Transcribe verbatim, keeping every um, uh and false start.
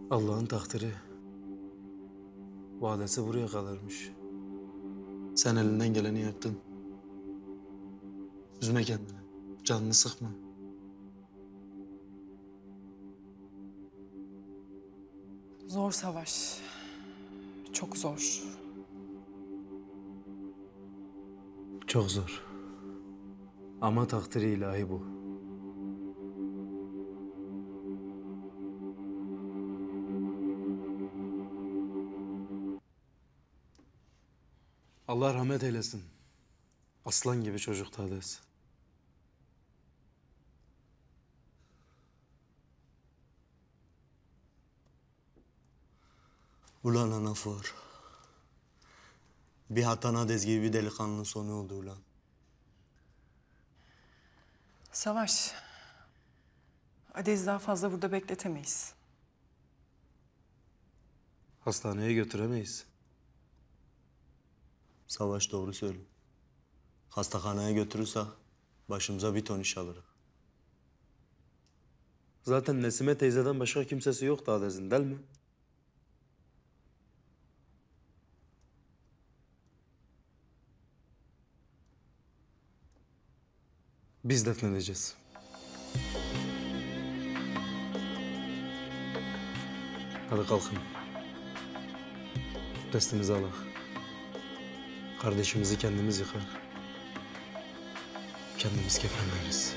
Allah'ın takdiri. Vadesi buraya kadarmış. Sen elinden geleni yaptın. Üzme kendini. Canını sıkma. Zor savaş. Çok zor. Çok zor. Ama takdiri ilahi bu. Allah rahmet eylesin. Aslan gibi çocuktu Hades. Ulan Anafor. Bir Hatan Hades gibi bir delikanlının sonu oldu ulan. Savaş. Adez'i daha fazla burada bekletemeyiz. Hastaneye götüremeyiz. Savaş doğru söylüyor. Hastahaneye götürürsek başımıza bir ton iş alırız. Zaten Nesime teyzeden başka kimsesi yoktu Hades'in, değil mi? Biz defnedeceğiz. Hadi kalkın. Restimizi alak. Kardeşimizi kendimiz yıkar. Kendimiz kefenleriz.